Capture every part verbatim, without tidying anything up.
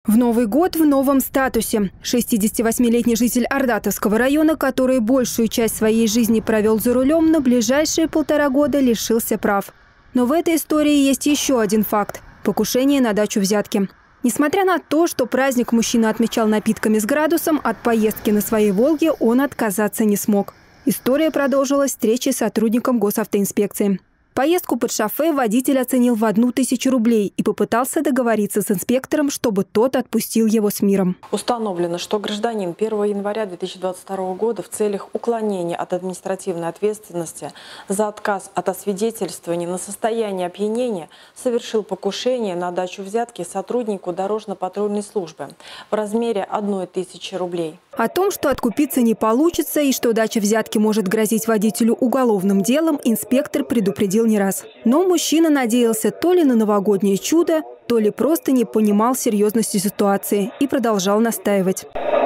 В Новый год в новом статусе. шестидесятивосьмилетний житель Ордатовского района, который большую часть своей жизни провел за рулем, на ближайшие полтора года лишился прав. Но в этой истории есть еще один факт – покушение на дачу взятки. Несмотря на то, что праздник мужчина отмечал напитками с градусом, от поездки на своей «Волге» он отказаться не смог. История продолжилась встречей с сотрудником госавтоинспекции. Поездку под шофе водитель оценил в одну тысячу рублей и попытался договориться с инспектором, чтобы тот отпустил его с миром. Установлено, что гражданин первого января две тысячи двадцать второго года в целях уклонения от административной ответственности за отказ от освидетельствования на состояние опьянения совершил покушение на дачу взятки сотруднику дорожно-патрульной службы в размере одной тысячи рублей. О том, что откупиться не получится и что дача взятки может грозить водителю уголовным делом, инспектор предупредил не раз. Но мужчина надеялся то ли на новогоднее чудо, то ли просто не понимал серьезности ситуации и продолжал настаивать.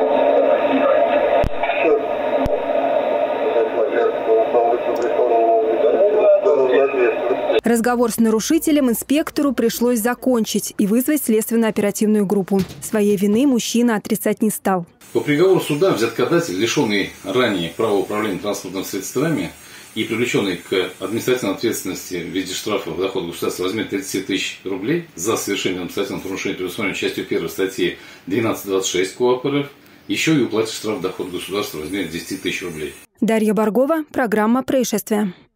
Разговор с нарушителем инспектору пришлось закончить и вызвать следственно-оперативную группу. Своей вины мужчина отрицать не стал. По приговору суда взяткодатель, лишенный ранее права управления транспортными средствами и привлеченный к административной ответственности в виде штрафа в доход государства в размере тридцати тысяч рублей за совершение административного нарушения, предусмотренного частью первой статьи двенадцать двадцать шесть КоАП РФ, еще и уплатит штраф в доход государства в размере десяти тысяч рублей. Дарья Баргова, программа «Происшествия».